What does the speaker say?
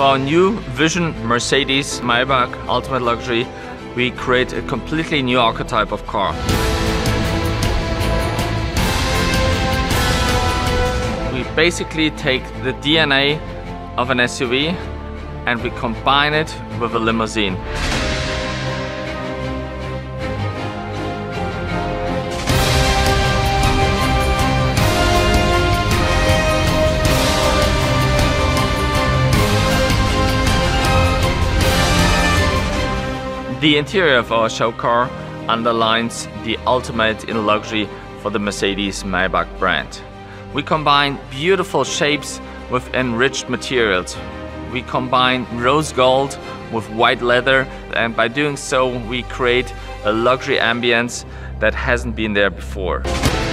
our new Vision Mercedes-Maybach Ultimate Luxury, we create a completely new archetype of car. We basically take the DNA of an SUV and we combine it with a limousine. The interior of our show car underlines the ultimate in luxury for the Mercedes-Maybach brand. We combine beautiful shapes with enriched materials. We combine rose gold with white leather, and by doing so we create a luxury ambience that hasn't been there before.